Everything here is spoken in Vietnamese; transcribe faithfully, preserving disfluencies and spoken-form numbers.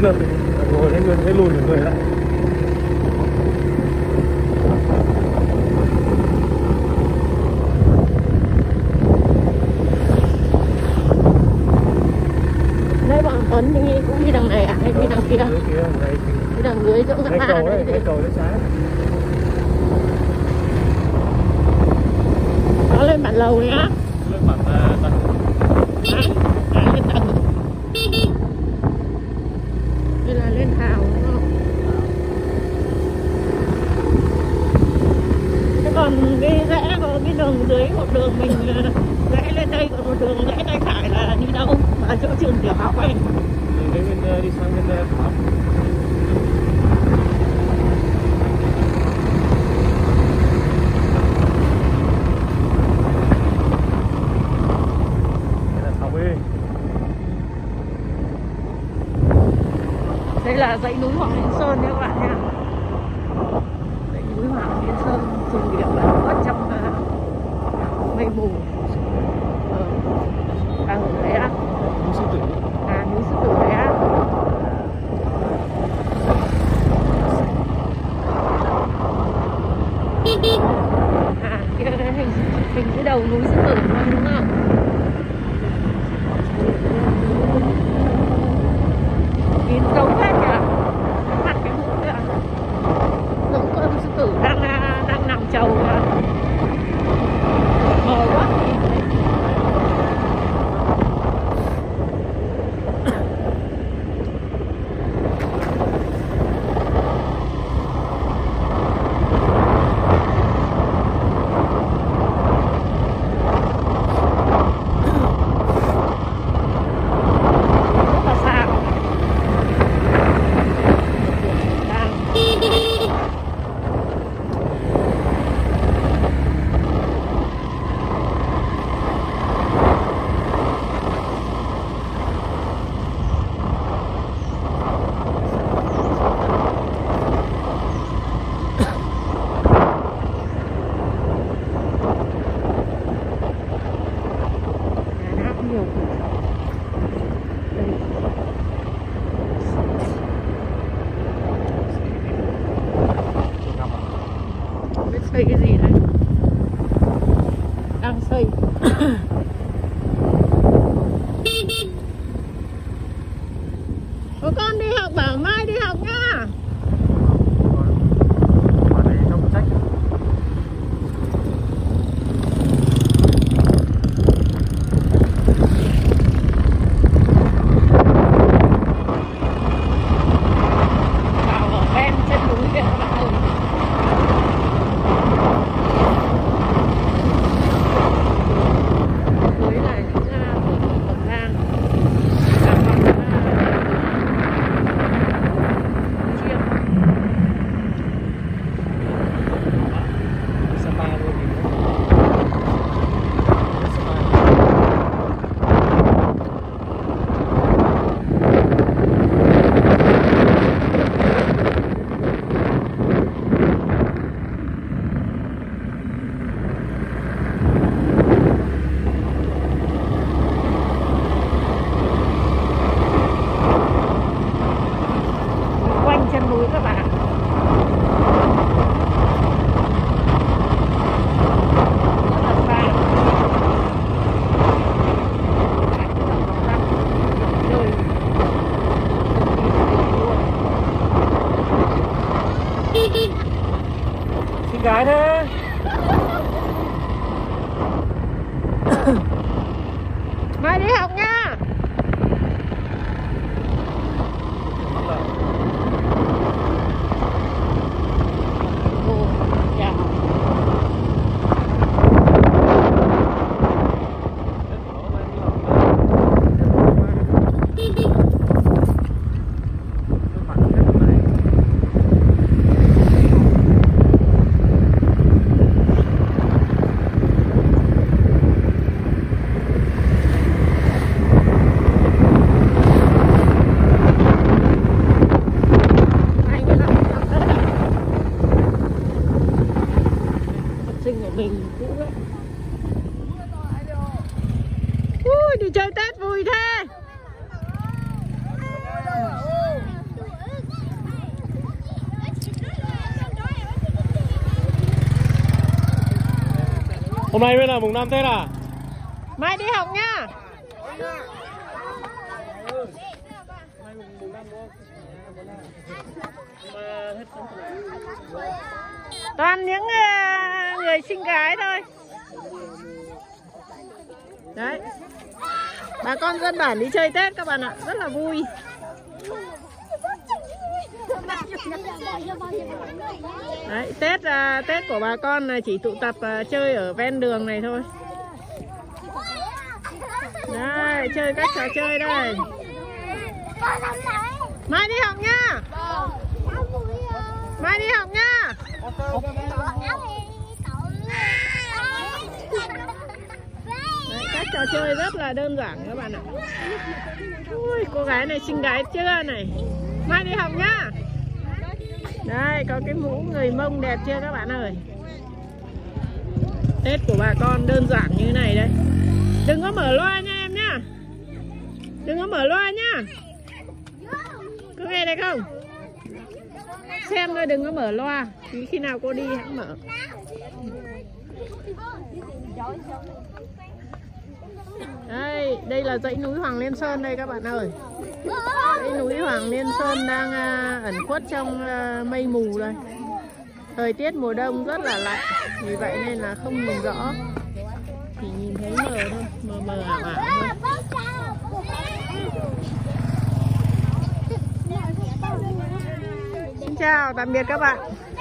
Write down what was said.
được thì ngồi thấy người thấy lùi được người lại. Đấy bọn Tuấn thì cũng đi đằng này à hay đi đằng kia? Đi đằng dưới chỗ ngã ba đấy. Cái cầu đấy trái. Nó lên bản lầu đấy á. Lên bản tầng. À, lên tầng. Đây là lên hào đúng không? Thế còn cái rẽ có cái đường dưới một đường mình rẽ lên đây, còn một đường rẽ tay phải là đi đâu? Ở chỗ trường tiểu học ấy. Đi bên đi sang bên tiểu học. Đây là dãy núi Hoàng Liên Sơn nha các bạn nha. Dãy núi Hoàng Liên Sơn trùng điệp ở trong uh, mây mù. Ờ, đang ở đấy á. Núi Sư Tử. À, núi Sư Tử đấy á. À, kia cái hình, hình cái đầu núi Sư Tử đúng không? Nhìn giống hết kìa, mặt cái mũi kìa, giống con sư tử đang đang nằm chầu kìa, mờ quá. Xây cái gì đấy? Đang xây. Có con đi học, bảo mai đi học nha. Chân núi các bạn. Rất là xa. Rồi. Chị gái thế. Mai đi học nha. Mình cũ đấy. Ui, đi chơi Tết vui thế. Hôm nay mới là mùng năm Tết à? Mai đi học nhá. Toàn những uh, người xinh gái thôi. Đấy. Bà con dân bản đi chơi Tết các bạn ạ, rất là vui. Đấy, Tết uh, Tết của bà con là chỉ tụ tập uh, chơi ở ven đường này thôi. Đây, chơi các trò chơi đây. Mai đi học nha. Mai đi học nha. Đấy, các trò chơi rất là đơn giản các bạn ạ. Ui, cô gái này xinh gái chưa này. Mai đi học nhá. Đây, có cái mũ người Mông đẹp chưa các bạn ơi. Tết của bà con đơn giản như này đấy. Đừng có mở loa nha em nhá. Đừng có mở loa nhá. Có nghe đây không? Xem thôi, đừng có mở loa. Thì khi nào cô đi hãng mở. Đây, đây là dãy núi Hoàng Liên Sơn đây các bạn ơi. Dãy núi Hoàng Liên Sơn đang uh, ẩn khuất trong uh, mây mù đây. Thời tiết mùa đông rất là lạnh, vì vậy nên là không nhìn rõ. Chỉ nhìn thấy mờ thôi, mờ mờ ảo ảo thôi. Xin chào, tạm biệt các bạn.